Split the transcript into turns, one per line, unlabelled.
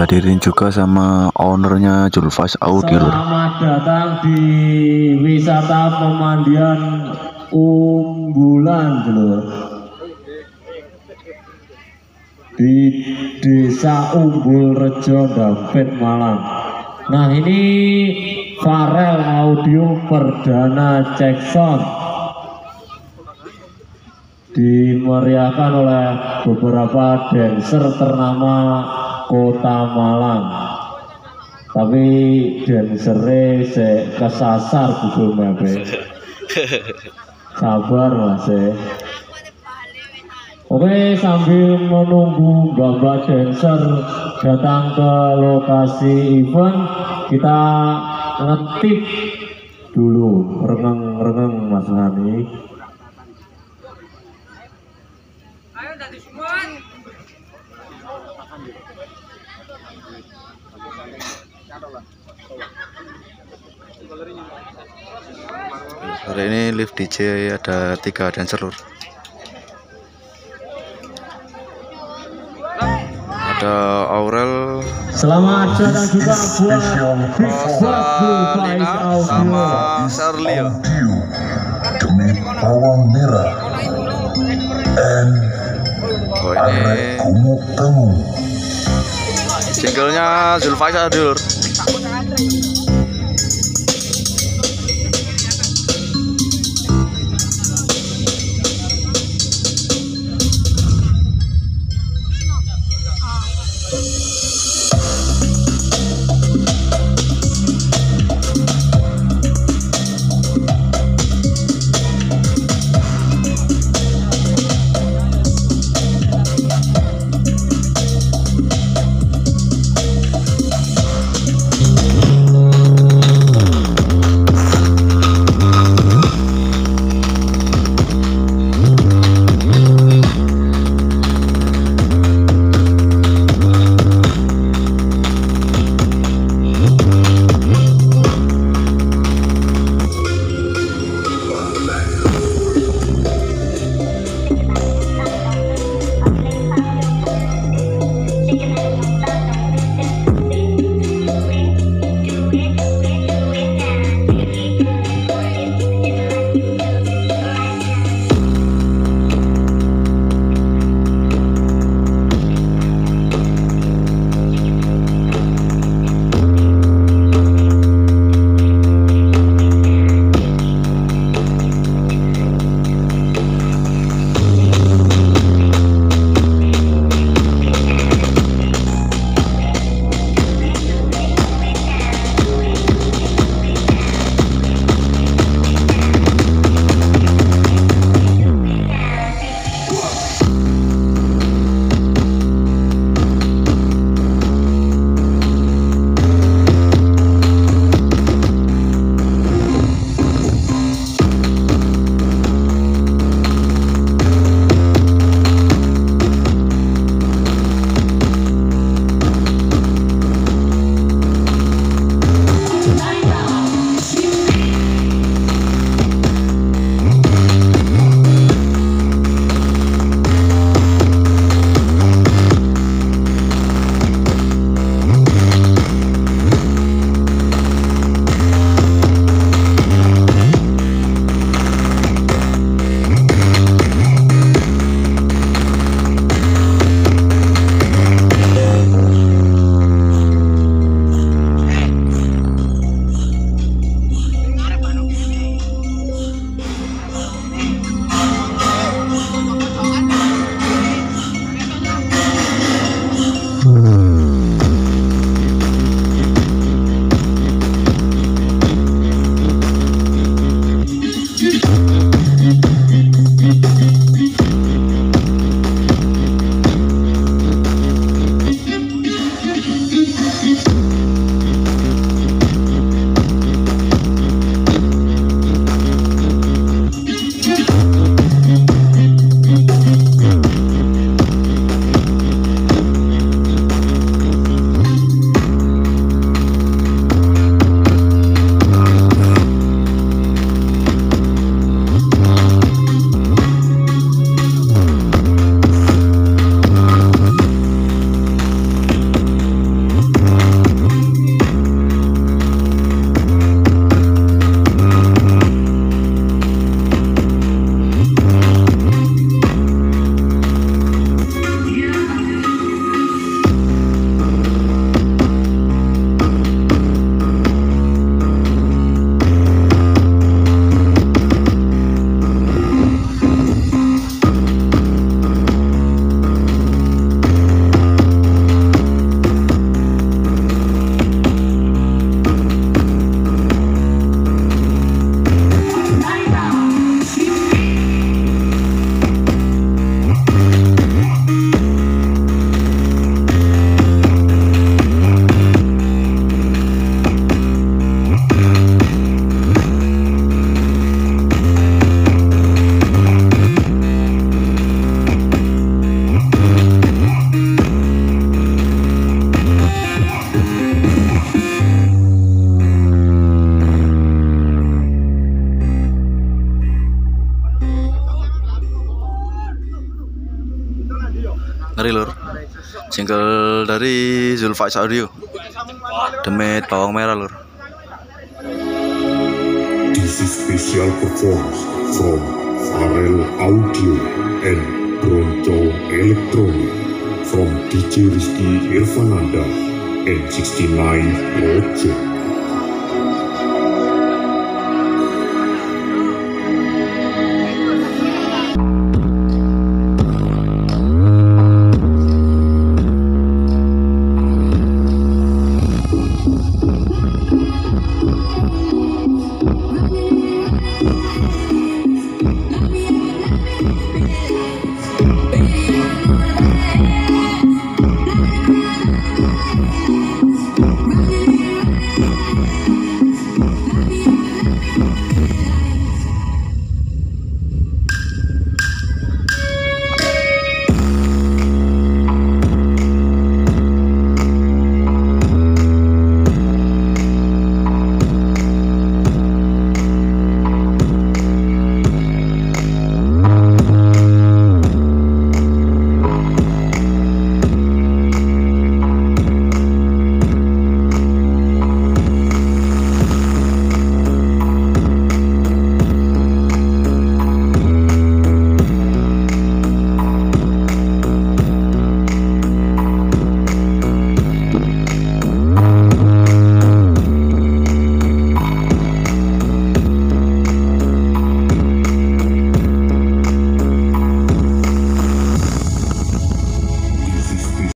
dihadirin juga sama ownernya Julfas Audio.
Selamat datang di wisata pemandian Umbulan Lur, di Desa Umbul Rejo Dampit Malang. Nah, ini Farel Audio perdana cek sound dimeriahkan oleh beberapa dancer ternama Kota Malang, tapi dancernya kesasar Google Maps. Sabar Mas. Oke, sambil menunggu Bapak dancer datang ke lokasi event, kita ngetik dulu, rengeng-rengeng Mas Hani.
Hari ini live DJ ada 3 dancer lur. Ada Aurel,
Selamat datang juga buat
Lina sama Sarlio.
Demi bawang merah and
ini
kumuk temu.
singlenya Julfas Audio lur. ngeri lur. Single dari Zulfix Audio, Demit Bawang Merah lur.
This is special performance from Pharrell Audio and Bronco Electronic from DJ Rizky Irfananda and 69 Project.